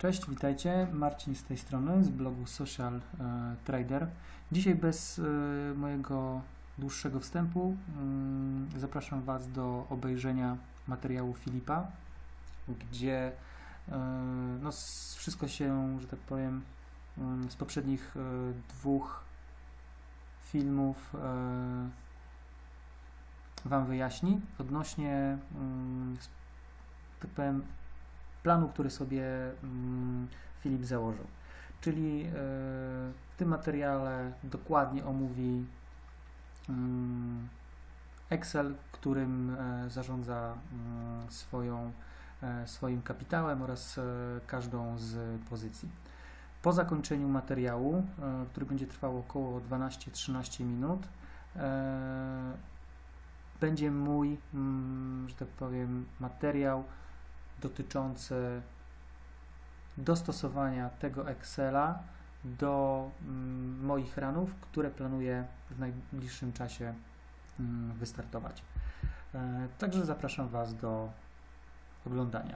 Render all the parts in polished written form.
Cześć, witajcie. Marcin z tej strony, z blogu Social Trader. Dzisiaj bez mojego dłuższego wstępu zapraszam Was do obejrzenia materiału Filipa, gdzie wszystko się, że tak powiem, z poprzednich dwóch filmów Wam wyjaśni odnośnie, tak powiem, planu, który sobie Filip założył. Czyli w tym materiale dokładnie omówi Excel, którym zarządza swoim kapitałem oraz każdą z pozycji. Po zakończeniu materiału, który będzie trwał około 12-13 minut, będzie mój, że tak powiem, materiał dotyczący dostosowania tego Excela do moich ranów, które planuję w najbliższym czasie wystartować. Także zapraszam Was do oglądania.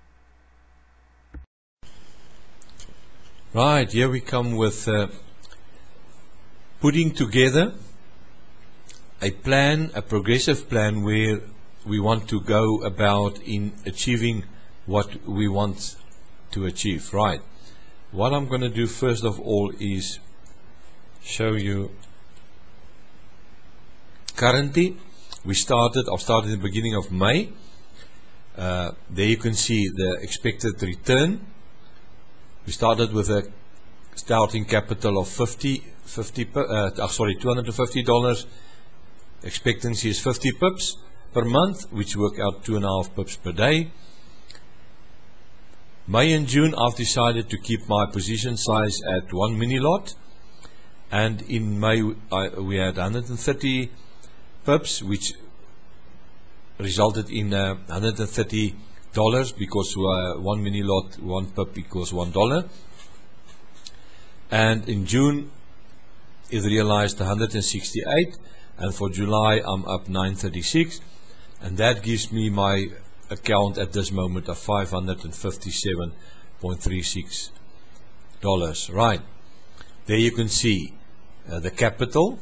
Right, here we come with putting together a plan, a progressive plan where we want to go about in achieving what we want to achieve. Right. What I'm going to do first of all is show you currently I've started in the beginning of May. There you can see the expected return. We started with a starting capital of $250. Expectancy is 50 pips per month, which work out 2.5 pips per day. May and June, I've decided to keep my position size at 1 mini lot, and in May we had 130 pips, which resulted in $130 because 1 mini lot, 1 pip equals $1. And in June it realized 168, and for July I'm up 936, and that gives me my account at this moment of $557.36. Right, there you can see the capital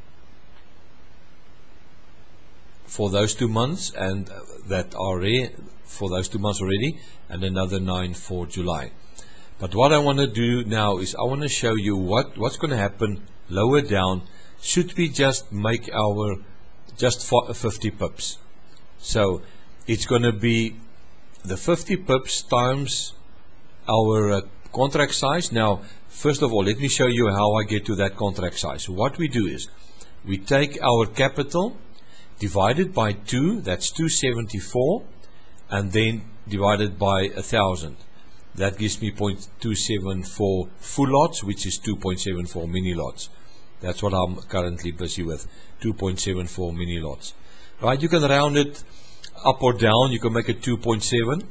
for those 2 months, and that are for those 2 months already, and another 9 for July. But what I want to do now is I want to show you what's going to happen lower down should we just make our 50 pips. So it's going to be the 50 pips times our contract size. Now, first of all, let me show you how I get to that contract size. What we do is we take our capital divided by 2, that's 274, and then divided by 1,000. That gives me 0.274 full lots, which is 2.74 mini lots. That's what I'm currently busy with, 2.74 mini lots. Right, you can round it up or down. You can make it 2.7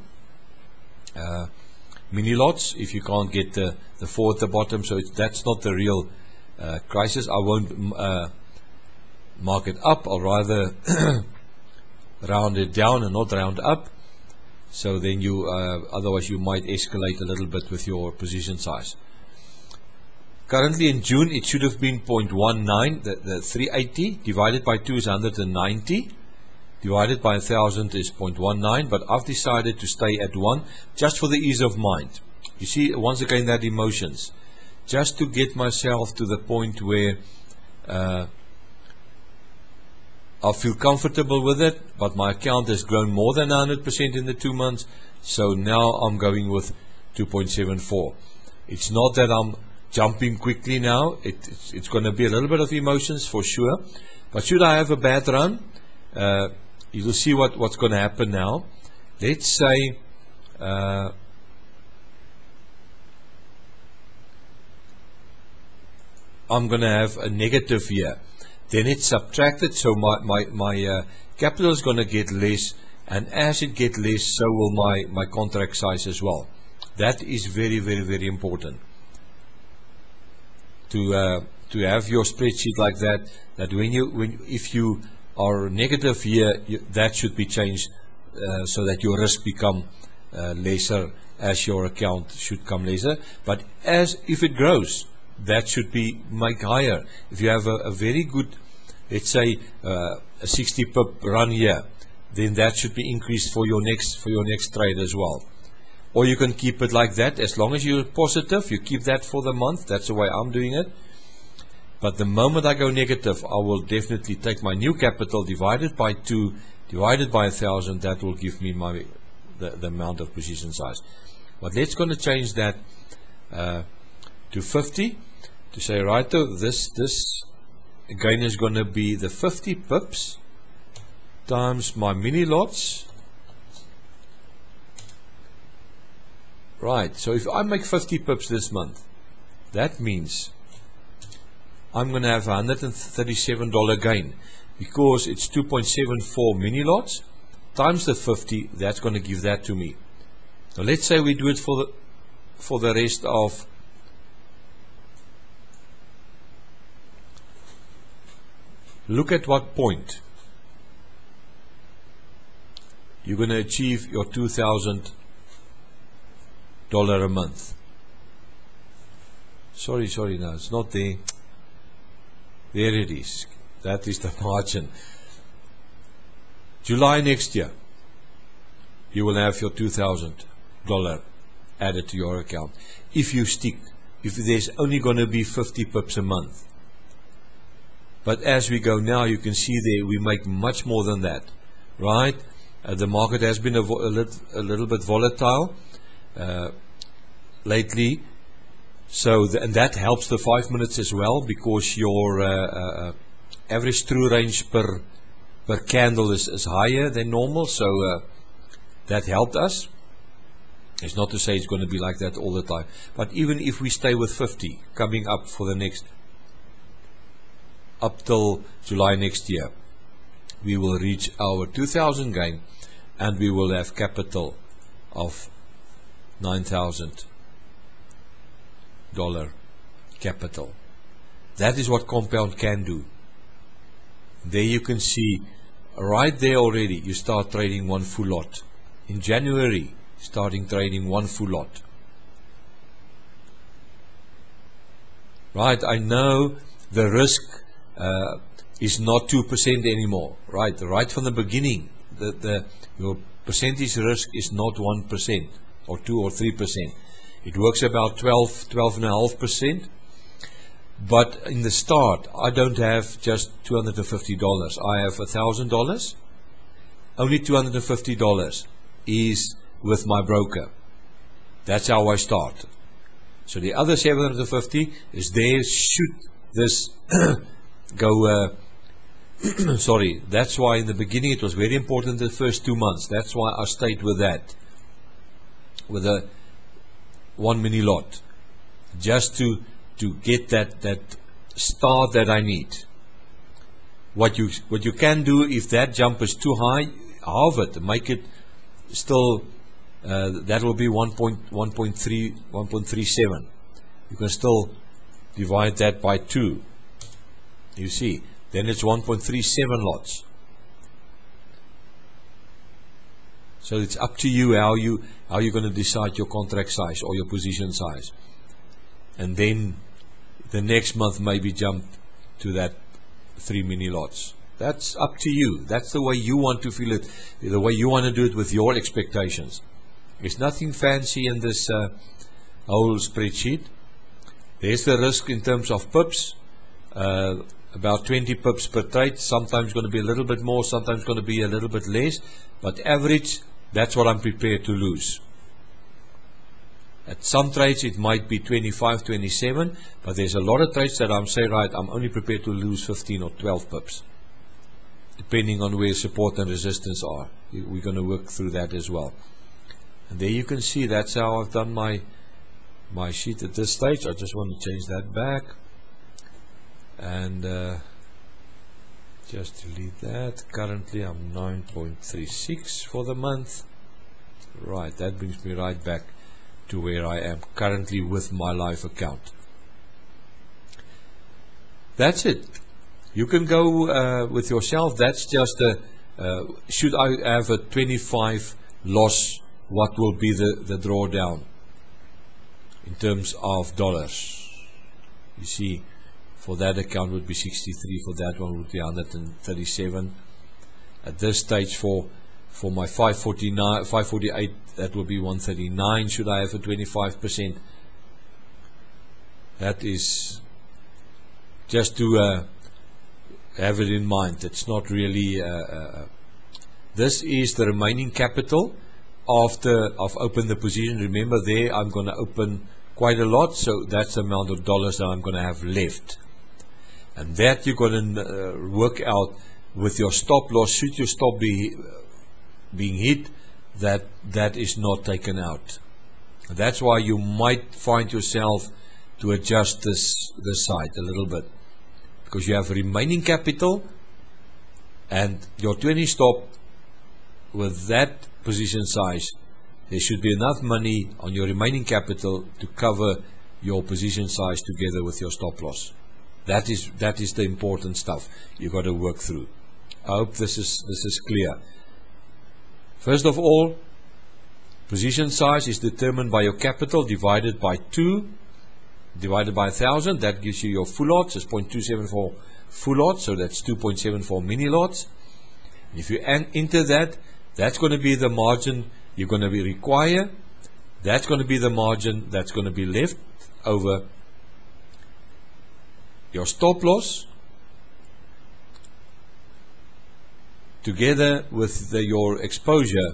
mini lots if you can't get the 4 at the bottom. So that's not the real crisis. I won't mark it up. I'll rather round it down and not round up. So then you, otherwise you might escalate a little bit with your position size. Currently in June it should have been 0.19. The 380 divided by 2 is 190. Divided by 1,000 is 0.19, but I've decided to stay at 1 just for the ease of mind. You see, once again, that emotions. Just to get myself to the point where I feel comfortable with it, but my account has grown more than 100% in the 2 months, so now I'm going with 2.74. It's not that I'm jumping quickly now. It's going to be a little bit of emotions for sure, but should I have a bad run, you will see what's going to happen now. Let's say I'm going to have a negative here. Then it's subtracted, so my capital is going to get less, and as it gets less, so will my contract size as well. That is very, very, very important to have your spreadsheet like that. That if you are negative here, that should be changed so that your risk become lesser as your account should come lesser. But as if it grows, that should be make higher. If you have a very good, let's say a 60 pip run here, then that should be increased for your next trade as well. Or you can keep it like that. As long as you're positive, you keep that for the month. That's the way I'm doing it. But the moment I go negative, I will definitely take my new capital divided by 2, divided by 1,000. That will give me the amount of position size. But let's going to change that to 50 to say, right, this again is going to be the 50 pips times my mini lots. Right, so if I make 50 pips this month, that means I'm going to have $137 gain, because it's 2.74 mini lots times the 50. That's going to give that to me. Now let's say we do it for the rest of look at what point you're going to achieve your $2,000 a month. Sorry, no, it's not there. There it is. That is the margin. July next year, you will have your $2,000 added to your account. If you stick, if there's only going to be 50 pips a month. But as we go now, you can see there we make much more than that, right? The market has been a little bit volatile lately, so and that helps the 5 minutes as well, because your average true range per candle is higher than normal, so that helped us. It's not to say it's going to be like that all the time, but even if we stay with 50 coming up for the next up till July next year, we will reach our 2,000 gain, and we will have capital of $9,000 capital. That is what compound can do. There you can see right there already, you start trading one full lot. In January, starting trading one full lot. Right, I know the risk is not 2% anymore. Right from the beginning, your percentage risk is not 1% or 2 or 3%. It works about 12.5%. But in the start, I don't have just $250. I have $1,000. Only $250 is with my broker. That's how I start. So the other 750 is there should this go. Sorry, that's why in the beginning it was very important the first 2 months. That's why I stayed with that, with a one mini lot, just to get that start that I need. What you can do, if that jump is too high, halve it, make it still. That will be 1.37. You can still divide that by 2. You see, then it's 1.37 lots. So it's up to you how you're going to decide your contract size or your position size, and then the next month maybe jump to that 3 mini lots. That's up to you. That's the way you want to feel it, the way you want to do it with your expectations. There's nothing fancy in this whole spreadsheet. There's the risk in terms of pips, about 20 pips per trade. Sometimes going to be a little bit more, sometimes going to be a little bit less, but average, that's what I'm prepared to lose. At some trades it might be 25, 27, but there's a lot of trades that I'm saying, right, I'm only prepared to lose 15 or 12 pips, depending on where support and resistance are. We're going to work through that as well. And there you can see that's how I've done my sheet at this stage. I just want to change that back and just delete that. Currently I'm 9.36 for the month. Right, that brings me right back to where I am currently with my live account. That's it. You can go with yourself. That's just a should I have a 25 loss what will be the drawdown in terms of dollars. You see, for that account would be 63, for that one would be 137. At this stage, for my 548, that will be 139. Should I have a 25%? That is just to have it in mind. It's not really. This is the remaining capital after I've opened the position. Remember, there I'm going to open quite a lot, so that's the amount of dollars that I'm going to have left. And that you're going to work out with your stop loss. Should your stop be being hit, that is not taken out. That's why you might find yourself to adjust this side a little bit, because you have remaining capital and your 20 stop with that position size. There should be enough money on your remaining capital to cover your position size together with your stop loss. That is the important stuff you got to work through. I hope this is clear. First of all, position size is determined by your capital divided by 2 divided by 1,000. That gives you your full lots. It's 0.274 full lots, so that's 2.74 mini lots. And if you enter that, that's going to be the margin you're going to be require. That's going to be the margin that's going to be left over your stop loss, together with your exposure.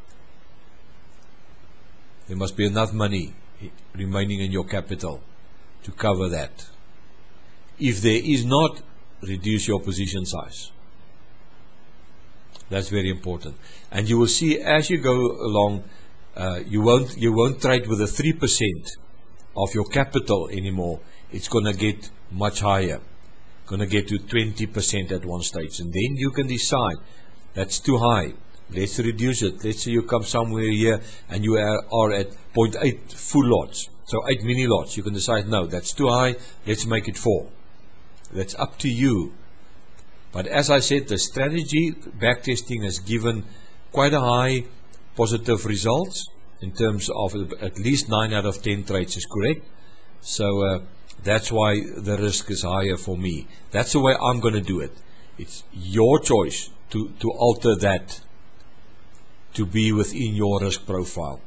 There must be enough money remaining in your capital to cover that. If there is not, reduce your position size. That's very important. And you will see as you go along, you won't trade with a 3% of your capital anymore. It's going to get much higher. Going to get to 20% at one stage, and then you can decide that's too high. Let's reduce it. Let's say you come somewhere here and you are at 0.8 full lots, so 8 mini lots. You can decide, no, that's too high. Let's make it 4. That's up to you. But as I said, the strategy backtesting has given quite a high positive results in terms of at least 9 out of 10 trades is correct. So that's why the risk is higher for me. That's the way I'm going to do it. It's your choice to alter that to be within your risk profile.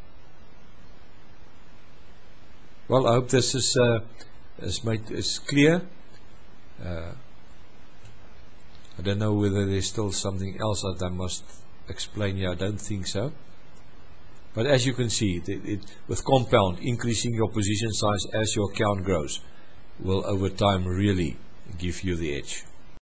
Well, I hope this is clear. I don't know whether there's still something else that I must explain here. I don't think so. But as you can see, with compound, increasing your position size as your account grows will over time really give you the edge.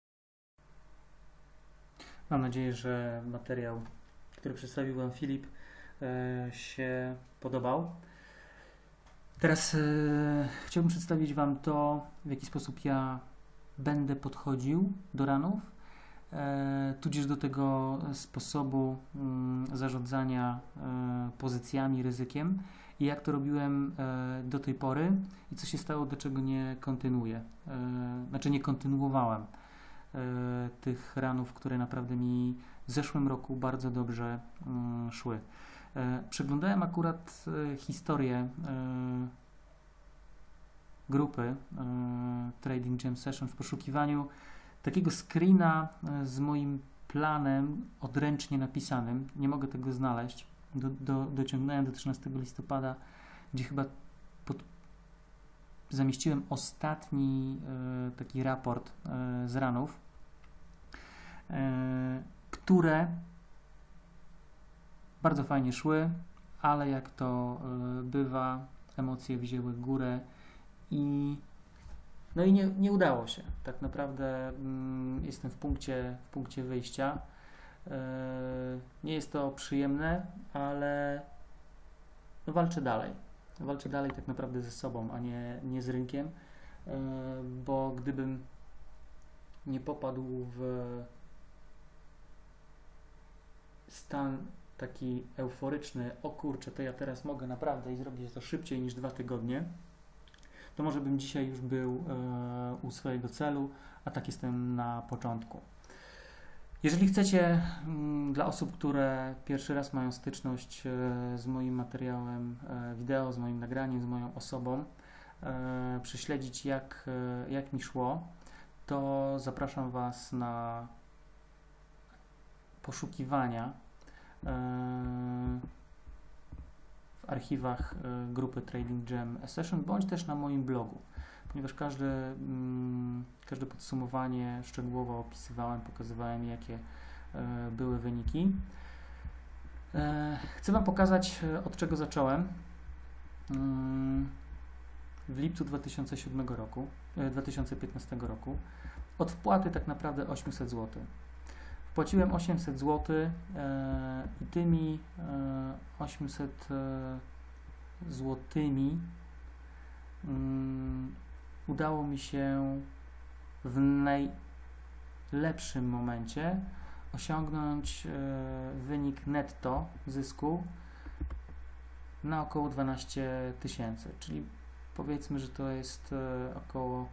Mam nadzieję, że materiał, który przedstawił Wam Filip, się podobał. Teraz chciałbym przedstawić Wam to, w jaki sposób ja będę podchodził do ranów, tudzież do tego sposobu zarządzania pozycjami, ryzykiem i jak to robiłem do tej pory i co się stało, do czego nie kontynuuję. Znaczy nie kontynuowałem tych ranów, które naprawdę mi w zeszłym roku bardzo dobrze szły. Przeglądałem akurat historię grupy Trading Jam Session w poszukiwaniu takiego screena z moim planem odręcznie napisanym. Nie mogę tego znaleźć. Dociągnąłem do 13 listopada, gdzie chyba zamieściłem ostatni taki raport z ranów, które bardzo fajnie szły, ale jak to bywa, emocje wzięły górę i nie udało się. Tak naprawdę jestem w punkcie wyjścia. Nie jest to przyjemne, ale walczę dalej. Walczę dalej tak naprawdę ze sobą, a nie z rynkiem, bo gdybym nie popadł w stan taki euforyczny, o kurczę, to ja teraz mogę naprawdę i zrobić to szybciej niż 2 tygodnie, to może bym dzisiaj już był u swojego celu, a tak jestem na początku. Jeżeli chcecie, dla osób, które pierwszy raz mają styczność z moim materiałem wideo, z moim nagraniem, z moją osobą, prześledzić jak mi szło, to zapraszam Was na poszukiwania w archiwach grupy Trading Jam Session, bądź też na moim blogu, ponieważ każde podsumowanie szczegółowo opisywałem, pokazywałem, jakie były wyniki. Chcę Wam pokazać, od czego zacząłem. W lipcu 2015 roku od wpłaty tak naprawdę 800 zł. Wpłaciłem 800 zł i tymi 800 złotymi udało mi się w najlepszym momencie osiągnąć wynik netto zysku na około 12 tysięcy, czyli powiedzmy, że to jest około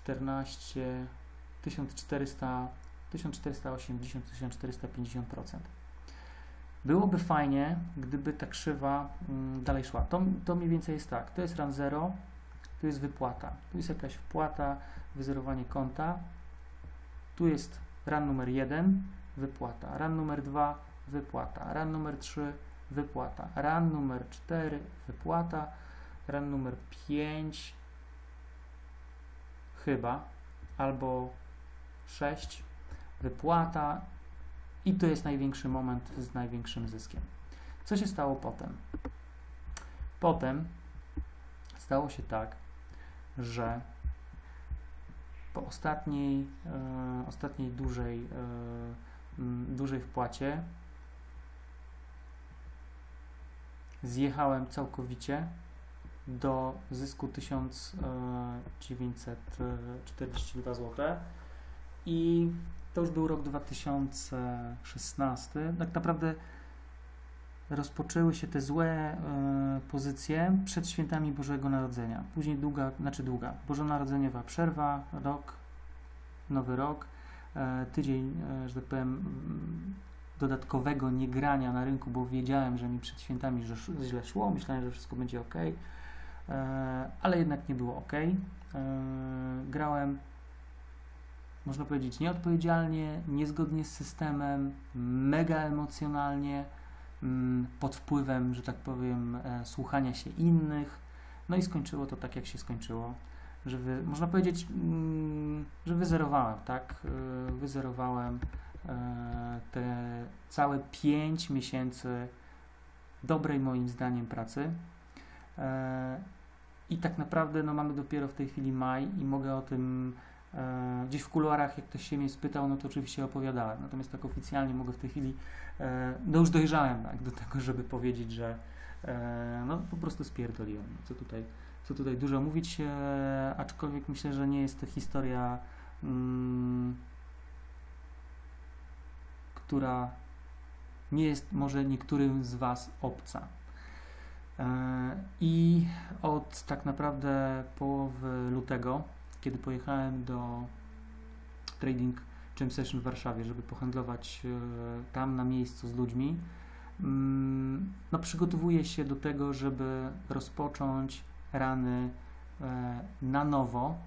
1480-1450%. Byłoby fajnie, gdyby ta krzywa dalej szła. To mniej więcej jest tak, to jest run 0, tu jest wypłata, tu jest jakaś wpłata, wyzerowanie konta, tu jest run numer 1, wypłata, run numer 2, wypłata, run numer 3, wypłata, run numer 4, wypłata, run numer 5 chyba, albo 6, wypłata i to jest największy moment z największym zyskiem. Co się stało potem? Potem stało się tak, że po ostatniej dużej wpłacie zjechałem całkowicie do zysku 1942 zł i to już był rok 2016. Tak naprawdę rozpoczęły się te złe pozycje przed świętami Bożego Narodzenia. Później bożonarodzeniowa przerwa, rok, nowy rok, tydzień, że tak powiem, dodatkowego niegrania na rynku, bo wiedziałem, że mi przed świętami źle szło, myślałem, że wszystko będzie ok, ale jednak nie było ok. Grałem, można powiedzieć, nieodpowiedzialnie, niezgodnie z systemem, mega emocjonalnie, pod wpływem, że tak powiem, słuchania się innych. No i skończyło to tak, jak się skończyło, że można powiedzieć, że wyzerowałem, tak? Wyzerowałem te całe 5 miesięcy dobrej moim zdaniem pracy. I tak naprawdę no, mamy dopiero w tej chwili maj i mogę o tym gdzieś w kuluarach, jak ktoś się mnie spytał, no to oczywiście opowiadałem. Natomiast tak oficjalnie mogę w tej chwili, no już dojrzałem tak, do tego, żeby powiedzieć, że no po prostu spierdoliłem. Co tutaj dużo mówić, aczkolwiek myślę, że nie jest to historia, która nie jest może niektórym z Was obca. I od tak naprawdę połowy lutego, kiedy pojechałem do Trading Jam Session w Warszawie, żeby pohandlować tam na miejscu z ludźmi, no przygotowuję się do tego, żeby rozpocząć rany na nowo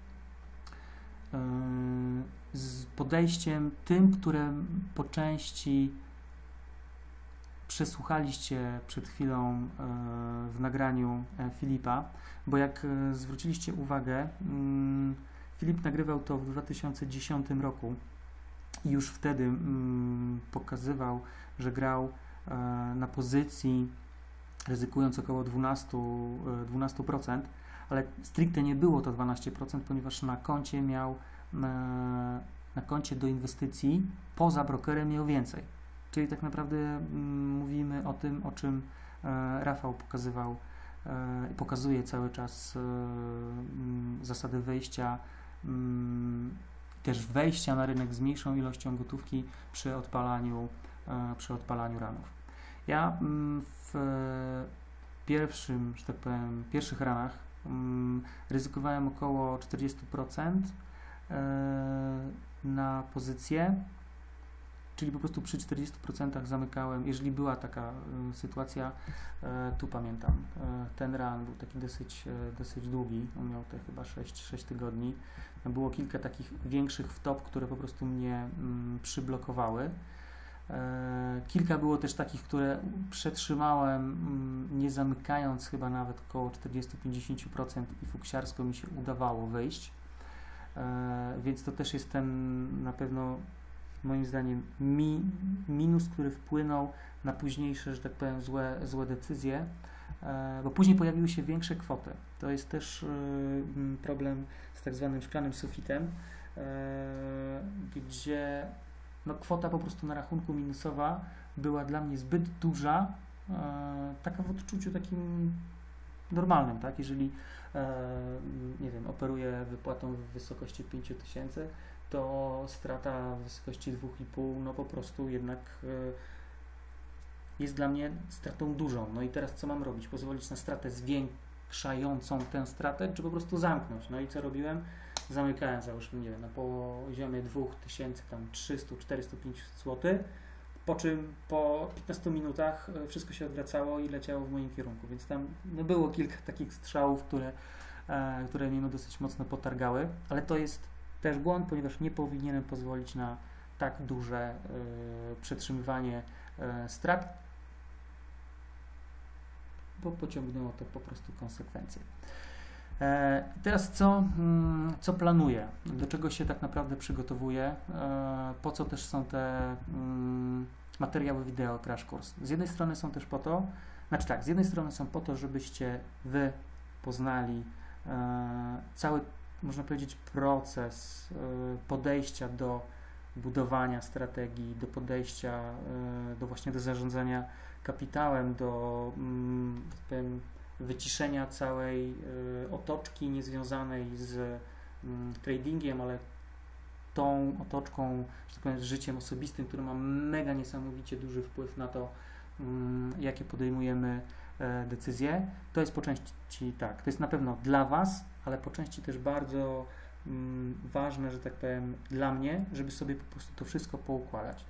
z podejściem tym, które po części przesłuchaliście przed chwilą w nagraniu Filipa, bo jak zwróciliście uwagę, Filip nagrywał to w 2010 roku i już wtedy pokazywał, że grał na pozycji, ryzykując około 12%, ale stricte nie było to 12%, ponieważ na koncie miał na koncie do inwestycji poza brokerem miał więcej. Czyli tak naprawdę mówimy o tym, o czym Rafał pokazywał i pokazuje cały czas zasady wejścia, też wejścia na rynek z mniejszą ilością gotówki przy odpalaniu ranów. Ja w że tak powiem, pierwszych ranach ryzykowałem około 40% na pozycję czyli po prostu przy 40% zamykałem, jeżeli była taka sytuacja, tu pamiętam, ten run był taki dosyć długi, on miał te chyba 6 tygodni, było kilka takich większych wtop, które po prostu mnie przyblokowały. Kilka było też takich, które przetrzymałem, nie zamykając chyba nawet około 40-50% i fuksiarsko mi się udawało wyjść, więc to też jest ten na pewno moim zdaniem minus, który wpłynął na późniejsze, że tak powiem, złe decyzje, bo później pojawiły się większe kwoty. To jest też problem z tak zwanym szklanym sufitem, gdzie no, kwota po prostu na rachunku minusowa była dla mnie zbyt duża, taka w odczuciu takim normalnym, tak? Jeżeli nie wiem, operuję wypłatą w wysokości 5000, to strata w wysokości 2,5, no po prostu jednak jest dla mnie stratą dużą. No i teraz co mam robić? Pozwolić na stratę zwiększającą tę stratę, czy po prostu zamknąć? No i co robiłem? Zamykałem, załóżmy, nie wiem, na poziomie 2300-405 zł, po czym po 15 minutach wszystko się odwracało i leciało w moim kierunku, więc tam no, było kilka takich strzałów, które mnie no, dosyć mocno potargały, ale to jest też błąd, ponieważ nie powinienem pozwolić na tak duże przetrzymywanie strat, bo pociągnęło to po prostu konsekwencje. Teraz co planuję? Do czego się tak naprawdę przygotowuję? Po co też są te materiały wideo Crash Course? Z jednej strony są też po to, znaczy tak, z jednej strony są po to, żebyście Wy poznali cały, można powiedzieć, proces podejścia do budowania strategii, do podejścia do zarządzania kapitałem, do tak powiem, wyciszenia całej otoczki niezwiązanej z tradingiem, ale tą otoczką, że tak powiem, z życiem osobistym, który ma mega niesamowicie duży wpływ na to, jakie podejmujemy decyzje. To jest po części tak, to jest na pewno dla Was, ale po części też bardzo ważne, że tak powiem, dla mnie, żeby sobie po prostu to wszystko poukładać.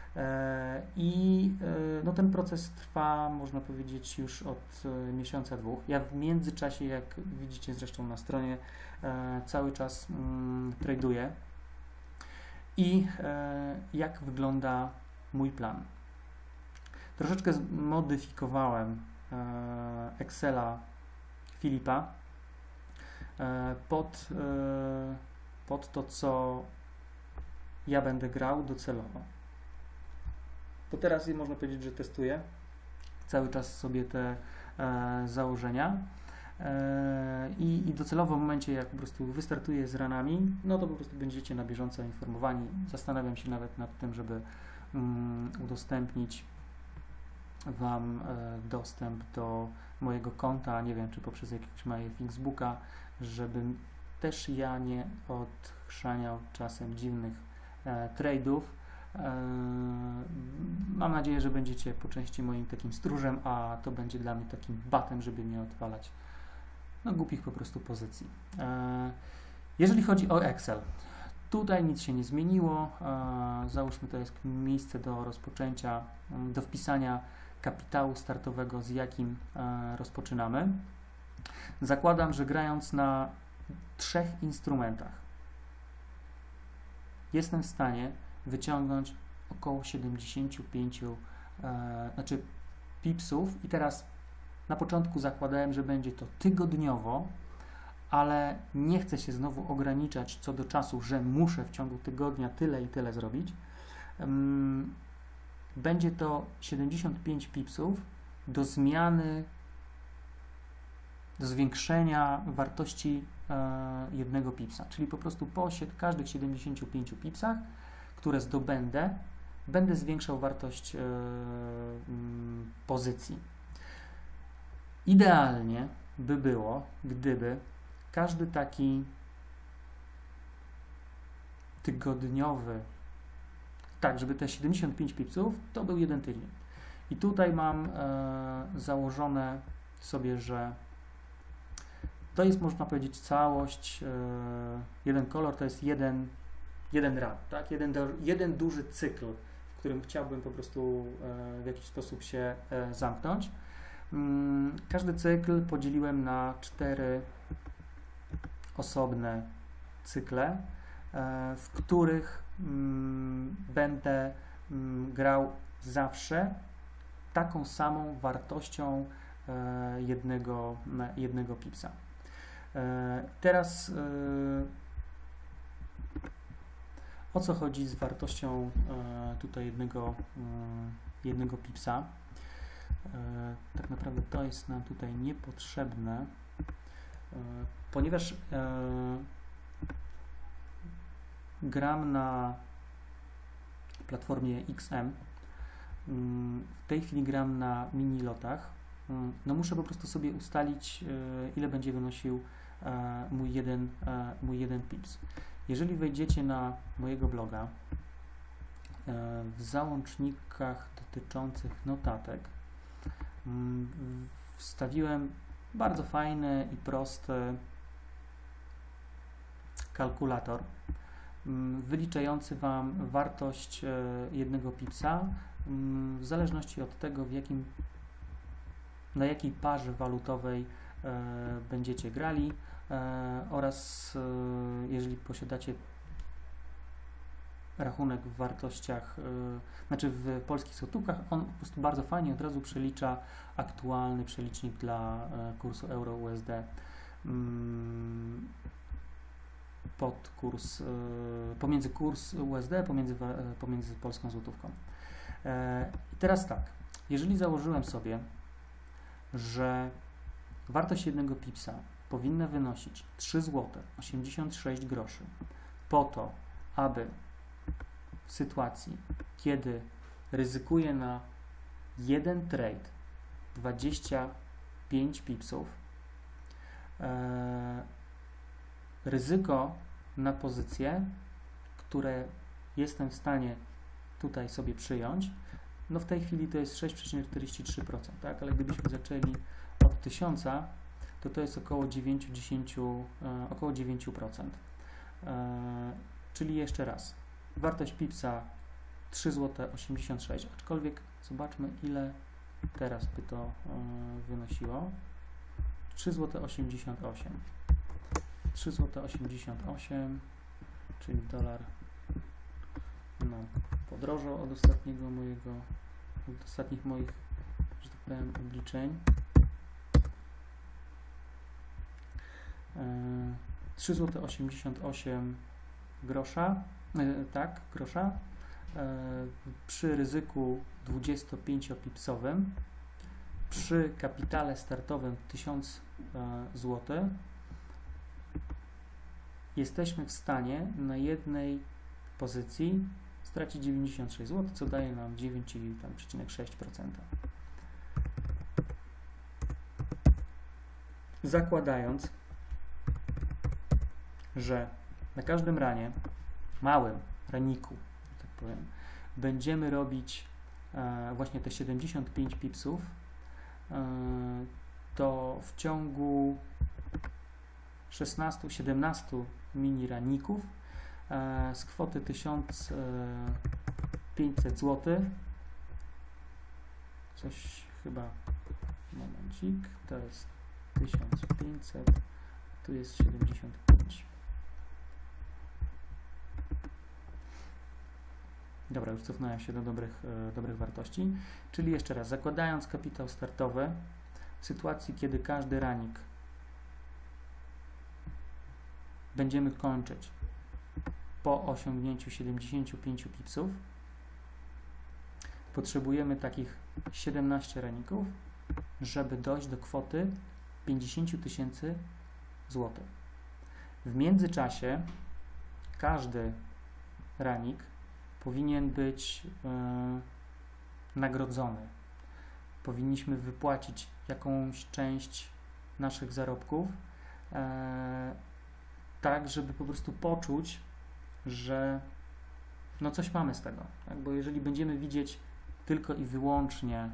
I no, ten proces trwa, można powiedzieć, już od miesiąca, 2. Ja w międzyczasie, jak widzicie zresztą na stronie, cały czas traduję. I jak wygląda mój plan? Troszeczkę zmodyfikowałem Excela Filipa pod to, co ja będę grał docelowo. To teraz można powiedzieć, że testuję cały czas sobie te założenia i docelowo w momencie, jak po prostu wystartuję z ranami, no to po prostu będziecie na bieżąco informowani. Zastanawiam się nawet nad tym, żeby udostępnić Wam dostęp do mojego konta, nie wiem, czy poprzez jakiegoś mojego Facebooka, żebym też ja nie odchrzaniał czasem dziwnych trade'ów. Mam nadzieję, że będziecie po części moim takim stróżem, a to będzie dla mnie takim batem, żeby nie odwalać no, głupich po prostu pozycji. Jeżeli chodzi o Excel, tutaj nic się nie zmieniło. Załóżmy, to jest miejsce do rozpoczęcia, do wpisania kapitału startowego, z jakim rozpoczynamy. Zakładam, że grając na 3 instrumentach jestem w stanie wyciągnąć około 75 pipsów i teraz na początku zakładałem, że będzie to tygodniowo, ale nie chcę się znowu ograniczać co do czasu, że muszę w ciągu tygodnia tyle i tyle zrobić. Będzie to 75 pipsów do zmiany, do zwiększenia wartości 1 pipsa, czyli po prostu po każdych 75 pipsach, które zdobędę, będę zwiększał wartość pozycji. Idealnie by było, gdyby każdy taki tygodniowy, tak, żeby te 75 pipsów to był 1 tydzień. I tutaj mam założone sobie, że to jest, można powiedzieć, całość, jeden kolor to jest jeden run, tak? Jeden duży cykl, w którym chciałbym po prostu w jakiś sposób się zamknąć. Każdy cykl podzieliłem na 4 osobne cykle, w których będę grał zawsze taką samą wartością jednego pipsa. Teraz o co chodzi z wartością tutaj jednego pipsa? Tak naprawdę to jest nam tutaj niepotrzebne, ponieważ gram na platformie XM. W tej chwili gram na mini lotach. No muszę po prostu sobie ustalić, ile będzie wynosił mój jeden pips. Jeżeli wejdziecie na mojego bloga, w załącznikach dotyczących notatek wstawiłem bardzo fajny i prosty kalkulator wyliczający Wam wartość jednego pipsa w zależności od tego, na jakiej parze walutowej będziecie grali oraz jeżeli posiadacie rachunek w wartościach, znaczy w polskich złotówkach, on po prostu bardzo fajnie od razu przelicza aktualny przelicznik dla kursu euro-USD pod kurs, pomiędzy kurs USD, pomiędzy polską złotówką. I teraz tak, jeżeli założyłem sobie, że wartość jednego pipsa powinna wynosić 3 zł 86 groszy po to, aby w sytuacji, kiedy ryzykuję na jeden trade 25 pipsów, ryzyko na pozycje, które jestem w stanie tutaj sobie przyjąć, no w tej chwili to jest 6,43%, tak? Ale gdybyśmy zaczęli od 1000, to jest około 9%. Czyli jeszcze raz, wartość pipsa 3,86 zł, aczkolwiek zobaczmy, ile teraz by to wynosiło. 3,88 zł. 3,88 zł, czyli dolar podrożał od ostatnich moich, że tak powiem, obliczeń. 3,88 zł grosza przy ryzyku 25-pipsowym, przy kapitale startowym 1000 zł jesteśmy w stanie na jednej pozycji stracić 96 zł, co daje nam 9,6%. Zakładając, że na każdym ranie, małym raniku, że tak powiem, będziemy robić właśnie te 75 pipsów, to w ciągu 16-17 mini raników z kwoty 1500 zł, coś chyba, momencik, to jest 1500, tu jest 75. Dobra, już cofnąłem się do dobrych wartości, czyli jeszcze raz, zakładając kapitał startowy, w sytuacji, kiedy każdy ranik będziemy kończyć po osiągnięciu 75 pipsów, potrzebujemy takich 17 raników, żeby dojść do kwoty 50 000 złotych. W międzyczasie każdy ranik powinien być nagrodzony. Powinniśmy wypłacić jakąś część naszych zarobków, tak, żeby po prostu poczuć, że no coś mamy z tego. Tak? Bo jeżeli będziemy widzieć tylko i wyłącznie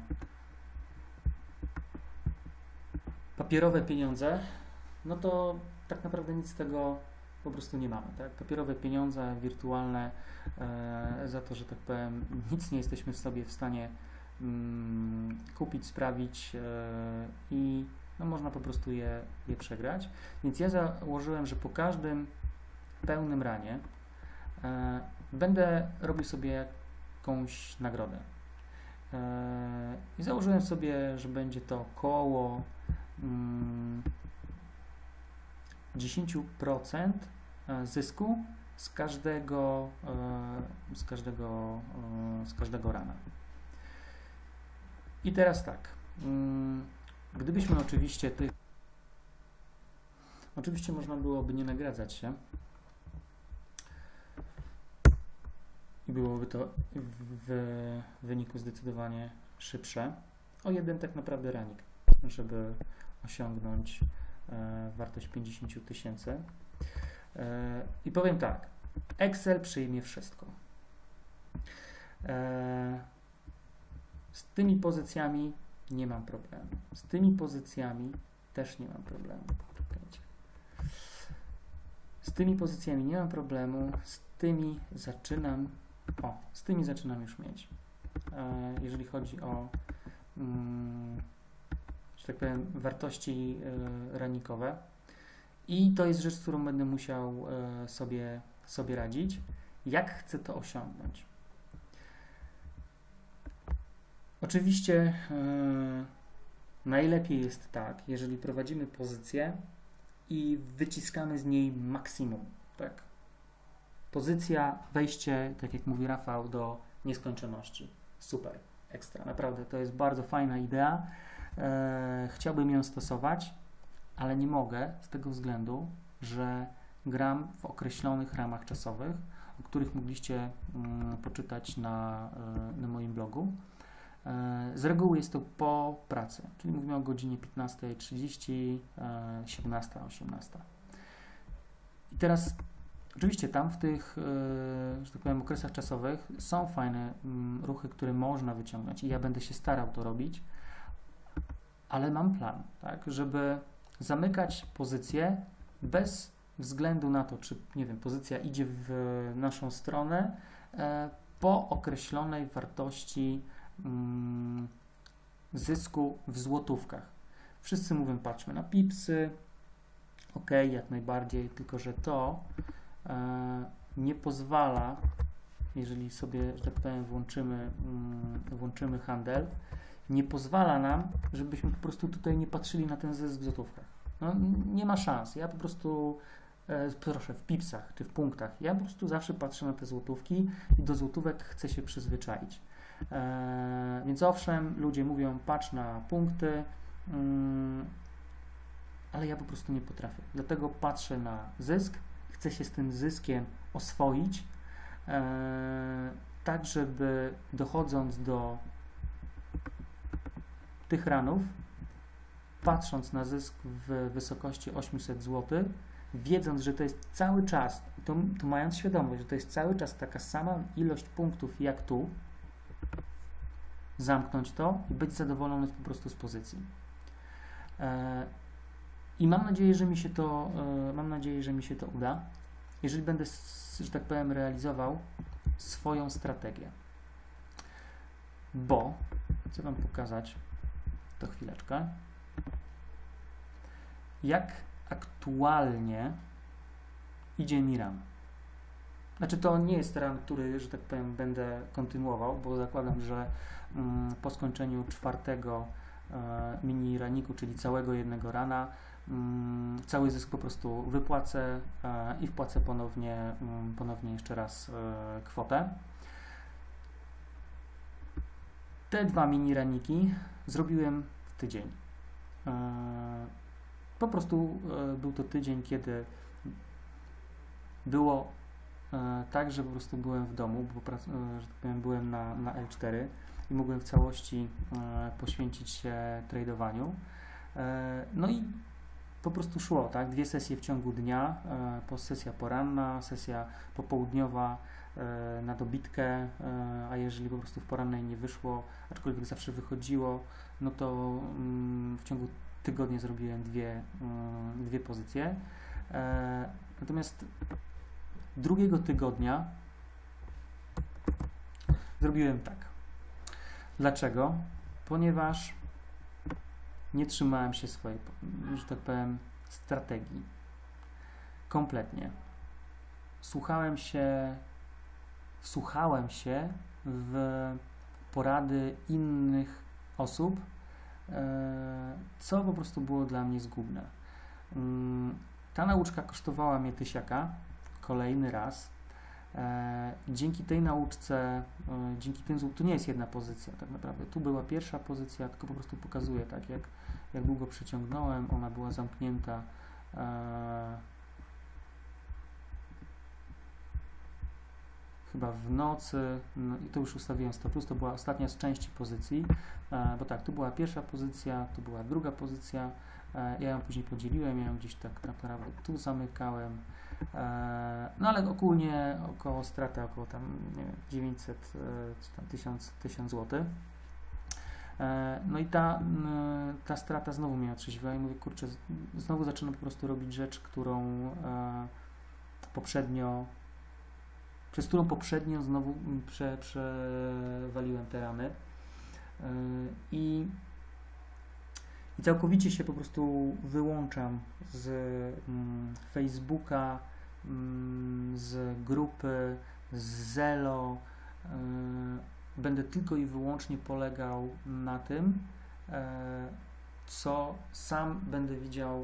papierowe pieniądze, no to tak naprawdę nic z tego po prostu nie mamy, tak? Papierowe pieniądze, wirtualne, za to, że tak powiem, nic nie jesteśmy sobie w stanie kupić, sprawić i no, można po prostu je przegrać. Więc ja założyłem, że po każdym pełnym ranie będę robił sobie jakąś nagrodę. I założyłem sobie, że będzie to około 10% zysku z każdego rana. I teraz tak, gdybyśmy oczywiście można byłoby nie nagradzać się i byłoby to w wyniku zdecydowanie szybsze o jeden tak naprawdę ranik, żeby osiągnąć wartość 50 000. I powiem tak, Excel przyjmie wszystko. Z tymi pozycjami nie mam problemu. Z tymi pozycjami też nie mam problemu. Czekajcie. Z tymi pozycjami nie mam problemu. Z tymi zaczynam już mieć. Jeżeli chodzi o że tak powiem, wartości ranikowe. I to jest rzecz, z którą będę musiał sobie radzić. Jak chcę to osiągnąć? Oczywiście najlepiej jest tak, jeżeli prowadzimy pozycję i wyciskamy z niej maksimum. Tak? Pozycja, wejście, tak jak mówi Rafał, do nieskończoności. Super, ekstra. Naprawdę, to jest bardzo fajna idea. Chciałbym ją stosować, ale nie mogę z tego względu, że gram w określonych ramach czasowych, o których mogliście poczytać na moim blogu. Z reguły jest to po pracy, czyli mówimy o godzinie 15:30, 17:00-18:00. I teraz oczywiście tam w tych, że tak powiem, okresach czasowych są fajne ruchy, które można wyciągnąć i ja będę się starał to robić, ale mam plan, tak, żeby zamykać pozycję bez względu na to, czy, nie wiem, pozycja idzie w naszą stronę po określonej wartości zysku w złotówkach. Wszyscy mówią, patrzmy na pipsy, ok, jak najbardziej, tylko że to nie pozwala, jeżeli sobie, że tak powiem, włączymy handel, nie pozwala nam, żebyśmy po prostu tutaj nie patrzyli na ten zysk w złotówkach. No, nie ma szans. Ja po prostu, proszę, w pipsach czy w punktach, ja po prostu zawsze patrzę na te złotówki i do złotówek chcę się przyzwyczaić. Więc owszem, ludzie mówią, patrz na punkty, ale ja po prostu nie potrafię. Dlatego patrzę na zysk, chcę się z tym zyskiem oswoić, tak żeby dochodząc do tych ranów, patrząc na zysk w wysokości 800 zł, wiedząc, że to jest cały czas, to mając świadomość, że to jest cały czas taka sama ilość punktów jak tu, zamknąć to i być zadowolony po prostu z pozycji. I mam nadzieję, że mi się to uda, jeżeli będę, że tak powiem, realizował swoją strategię. Bo chcę Wam pokazać, to chwileczkę, jak aktualnie idzie mi run. Znaczy to nie jest run, który, że tak powiem, będę kontynuował, bo zakładam, że po skończeniu 4. mini raniku, czyli całego jednego rana, cały zysk po prostu wypłacę i wpłacę ponownie jeszcze raz kwotę. Te 2 mini raniki zrobiłem w tydzień. Po prostu był to tydzień, kiedy było tak, że po prostu byłem w domu, bo że tak powiem, byłem na L4 i mogłem w całości poświęcić się tradowaniu. No i po prostu szło, tak? 2 sesje w ciągu dnia, sesja poranna, sesja popołudniowa na dobitkę, a jeżeli po prostu w porannej nie wyszło, aczkolwiek zawsze wychodziło, no to w ciągu tygodnia zrobiłem dwie pozycje. Natomiast drugiego tygodnia zrobiłem tak. Dlaczego? Ponieważ nie trzymałem się swojej, że tak powiem, strategii. Kompletnie. Wsłuchałem się w porady innych osób, co po prostu było dla mnie zgubne. Ta nauczka kosztowała mnie tysiaka, kolejny raz. Dzięki tej nauczce, tu nie jest jedna pozycja tak naprawdę. Tu była pierwsza pozycja, tylko po prostu pokazuję, tak, jak długo przyciągnąłem, ona była zamknięta. Chyba w nocy, no i to już ustawiłem 100+, to była ostatnia z części pozycji, bo tak, tu była pierwsza pozycja, tu była druga pozycja, ja ją później podzieliłem, ja ją gdzieś tak naprawdę tu zamykałem, no ale ogólnie około strata, około tam, nie wiem, 900 czy tam 1000 zł. No i ta strata znowu mnie otrzeźwiła i mówię, kurczę, znowu zaczynam po prostu robić rzecz, przez którą poprzednio znowu przewaliłem te ramy i całkowicie się po prostu wyłączam z Facebooka, z grupy, z Zelo. Będę tylko i wyłącznie polegał na tym, co sam będę widział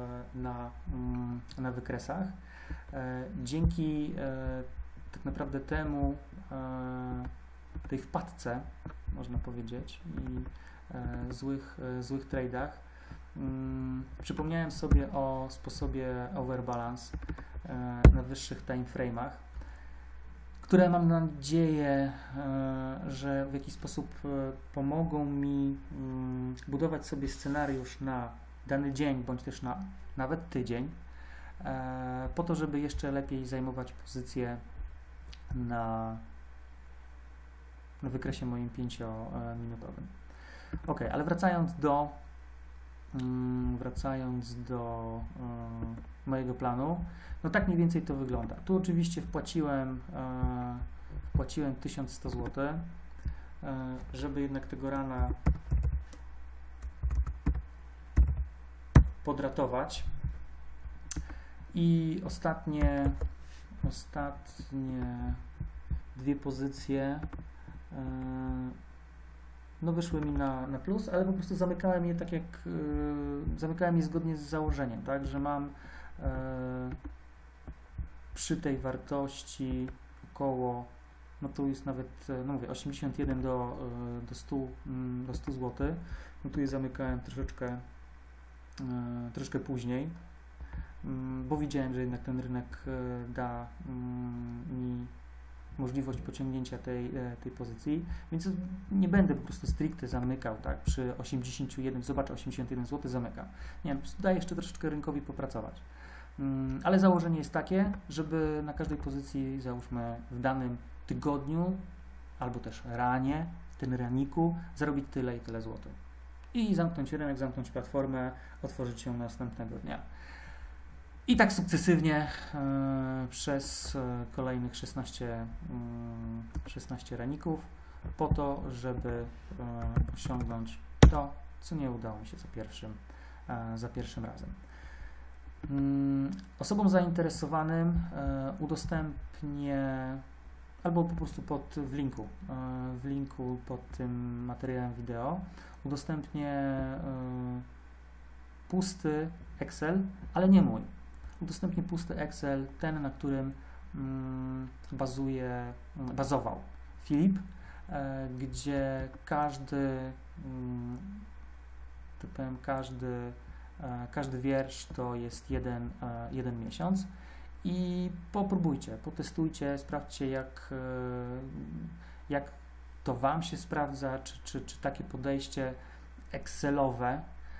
na wykresach. Dzięki tak naprawdę temu, tej wpadce, można powiedzieć, i złych trade'ach, przypomniałem sobie o sposobie overbalance na wyższych time frame'ach, które mam nadzieję, że w jakiś sposób pomogą mi budować sobie scenariusz na dany dzień, bądź też na nawet tydzień, po to, żeby jeszcze lepiej zajmować pozycję na wykresie moim 5-minutowym. Ok, ale wracając do mojego planu, no tak mniej więcej to wygląda. Tu oczywiście wpłaciłem 1100 zł, żeby jednak tego rana podratować. I ostatnie dwie pozycje no wyszły mi na plus, ale po prostu zamykałem je tak jak zamykałem je zgodnie z założeniem, tak, że mam przy tej wartości około, no tu jest nawet, no mówię, 81 do 100 zł, no tu je zamykałem troszeczkę później, bo widziałem, że jednak ten rynek da mi możliwość pociągnięcia tej pozycji, więc nie będę po prostu stricte zamykał, tak, przy 81, zobaczę 81 zł, zamykam. Nie, po prostu daję jeszcze troszeczkę rynkowi popracować. Ale założenie jest takie, żeby na każdej pozycji, załóżmy w danym tygodniu, albo też ranie, w tym raniku, zarobić tyle i tyle złotych. I zamknąć rynek, zamknąć platformę, otworzyć ją następnego dnia. I tak sukcesywnie przez kolejnych 16 raników, po to, żeby osiągnąć to, co nie udało mi się za pierwszym razem. Osobom zainteresowanym udostępnię albo po prostu w linku pod tym materiałem wideo udostępnię pusty Excel, ale nie mój. Udostępnię pusty Excel, ten, na którym bazował Filip, gdzie każdy wiersz to jest jeden miesiąc i popróbujcie, potestujcie, sprawdźcie jak to Wam się sprawdza, czy takie podejście Excelowe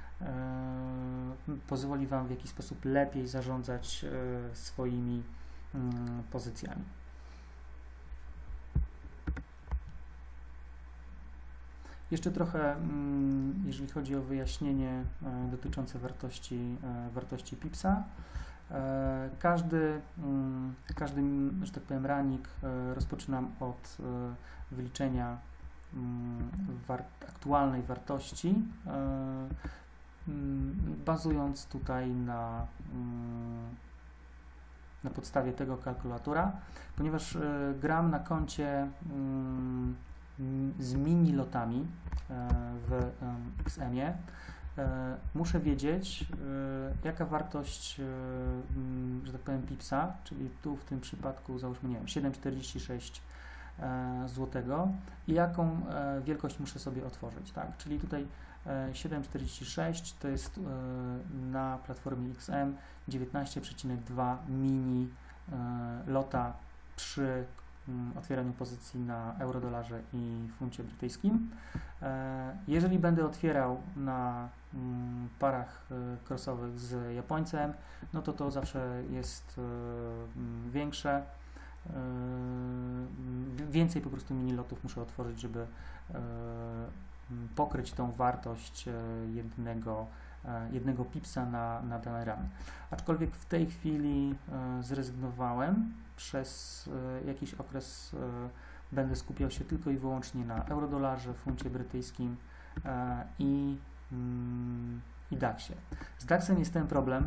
pozwoli Wam w jakiś sposób lepiej zarządzać swoimi pozycjami. Jeszcze trochę, jeżeli chodzi o wyjaśnienie dotyczące wartości Pipsa. Każdy, że tak powiem, ranik rozpoczynam od wyliczenia aktualnej wartości, bazując tutaj na podstawie tego kalkulatora, ponieważ gram na koncie z mini lotami w XM-ie, muszę wiedzieć, jaka wartość, że tak powiem, pipsa, czyli tu w tym przypadku załóżmy, nie wiem, 7,46 złotego i jaką wielkość muszę sobie otworzyć, tak? Czyli tutaj 7,46 to jest na platformie XM 19,2 mini lota przy otwieraniu pozycji na euro-dolarze i funcie brytyjskim. Jeżeli będę otwierał na parach crossowych z Japońcem, no to zawsze jest większe. Więcej po prostu mini lotów muszę otworzyć, żeby pokryć tą wartość jednego pipsa na dany run. Aczkolwiek w tej chwili zrezygnowałem. Przez jakiś okres będę skupiał się tylko i wyłącznie na euro-dolarze, funcie brytyjskim i DAX-ie. Z DAX-em jest ten problem,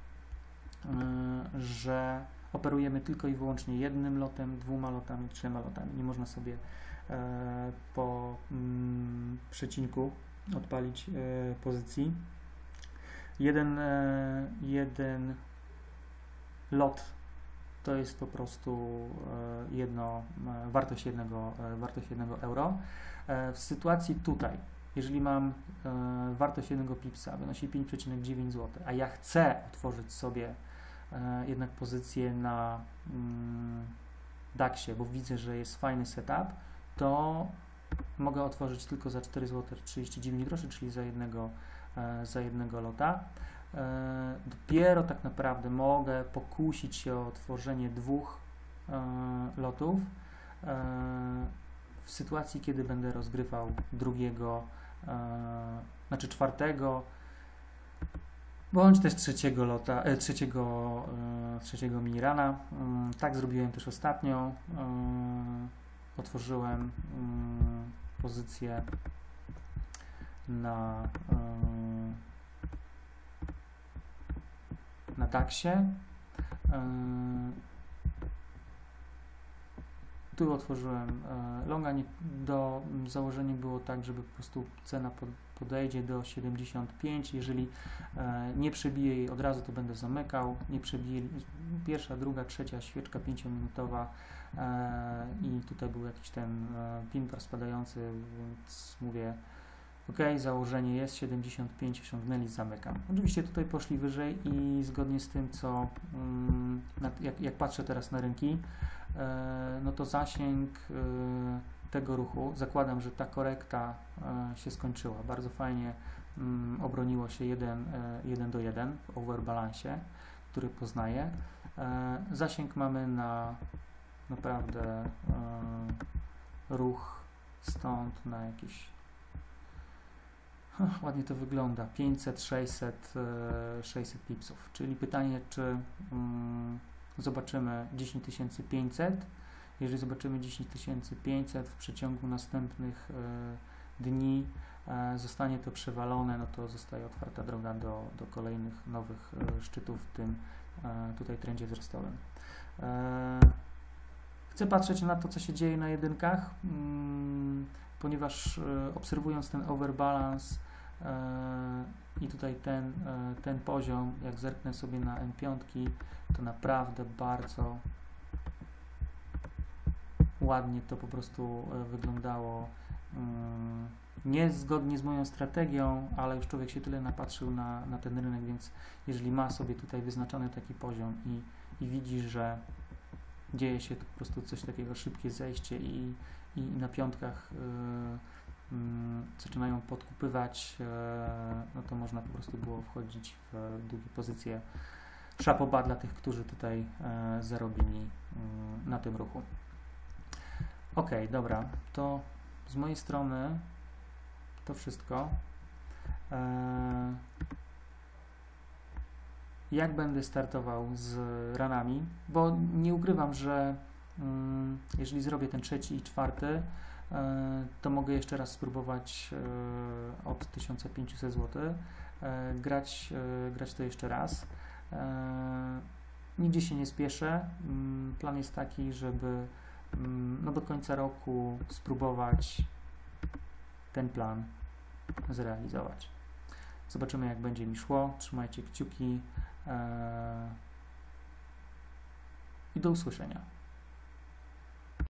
że operujemy tylko i wyłącznie jednym lotem, 2 lotami, 3 lotami. Nie można sobie po przecinku odpalić pozycji. Jeden lot to jest po prostu wartość jednego euro. W sytuacji tutaj, jeżeli mam wartość jednego pipsa, wynosi 5,9 zł, a ja chcę otworzyć sobie jednak pozycję na DAX-ie, bo widzę, że jest fajny setup, to mogę otworzyć tylko za 4,39 zł, czyli za jednego lota. Dopiero tak naprawdę mogę pokusić się o otworzenie 2 lotów w sytuacji, kiedy będę rozgrywał czwartego bądź też trzeciego minirana. Tak zrobiłem też ostatnio. Otworzyłem pozycję na DAX-ie. Tu otworzyłem longa. Założenie było tak, żeby po prostu cena podejdzie do 75. Jeżeli nie przebije jej od razu, to będę zamykał. Nie przebije pierwsza, druga, trzecia świeczka 5-minutowa i tutaj był jakiś ten pin par spadający, więc mówię ok, założenie jest 75, osiągnęli, zamykam. Oczywiście tutaj poszli wyżej i zgodnie z tym, co jak patrzę teraz na rynki, no to zasięg tego ruchu, zakładam, że ta korekta się skończyła. Bardzo fajnie obroniło się 1:1 w overbalansie, który poznaję. Zasięg mamy na naprawdę ruch stąd na jakieś ładnie to wygląda, 500, 600 pipsów, czyli pytanie, czy zobaczymy 10,500. Jeżeli zobaczymy 10,500 w przeciągu następnych dni zostanie to przewalone, no to zostaje otwarta droga do kolejnych nowych szczytów w tym tutaj trendzie wzrostowym. Chcę patrzeć na to, co się dzieje na jedynkach, ponieważ obserwując ten overbalance i tutaj ten poziom, jak zerknę sobie na M5, to naprawdę bardzo ładnie to po prostu wyglądało. Niezgodnie z moją strategią, ale już człowiek się tyle napatrzył na ten rynek, więc jeżeli ma sobie tutaj wyznaczony taki poziom i widzi, że dzieje się tu po prostu coś takiego, szybkie zejście i na piątkach zaczynają podkupywać, no to można po prostu było wchodzić w długie pozycje. Szapoba dla tych, którzy tutaj zarobili na tym ruchu. Ok, dobra, to z mojej strony to wszystko. jak będę startował z ranami, bo nie ukrywam, że jeżeli zrobię ten 3. i 4, to mogę jeszcze raz spróbować od 1500 zł, grać to jeszcze raz. Nigdzie się nie spieszę. Plan jest taki, żeby do końca roku spróbować ten plan zrealizować. Zobaczymy, jak będzie mi szło. Trzymajcie kciuki i do usłyszenia.